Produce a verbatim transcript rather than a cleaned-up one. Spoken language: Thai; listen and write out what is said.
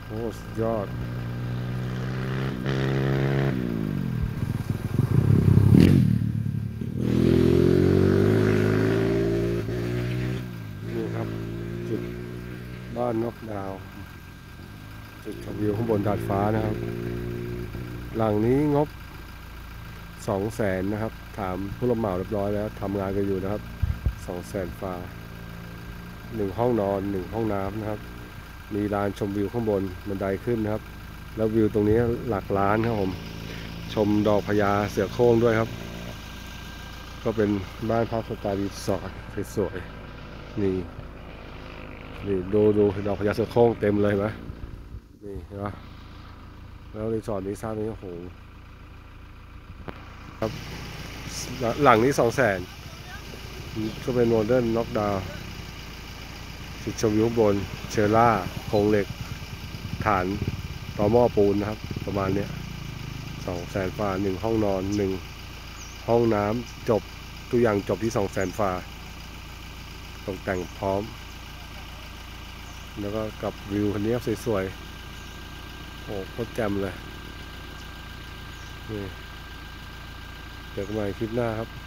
โอ้สุดยอดนี่ครับจุดบ้านนกดาวจุดชมวิวข้างบนดาดฟ้านะครับหลังนี้งบสองแสนนะครับถามผู้รับเหมาเรียบร้อยแล้วทำงานกันอยู่นะครับสองแสนฟ้าหนึ่งห้องนอนหนึ่งห้องน้ำนะครับมีลานชมวิวข้างบนบันไดขึ้นนะครับแล้ววิวตรงนี้หลักล้านครับผมชมดอกพญาเสือโคร่งด้วยครับก็เป็นบ้านพักสไตล์รีสอร์ทสวยๆนี่นี่ดูดูดอกพญาเสือโคร่งเต็มเลยไหมนี่เห็นปะแล้วรีสอร์ทนี้สร้างนี้โอ้โหครับหลังนี้สองแสนก็เป็นโมเดิร์นน็อกดาวน์จุดชมวิวข้างบนเชอร่าโครงเหล็กฐานต่อหม้อปูนนะครับประมาณเนี้ยสองแสนฝ่าหนึ่งห้องนอนหนึ่งห้องน้ำจบทุกอย่างจบที่สองแสนฝ่าตกแต่งพร้อมแล้วก็กับวิวคันนี้สวยๆโอ้โคตรแจ่มเลยนี่เจอกันใหม่คลิปหน้าครับ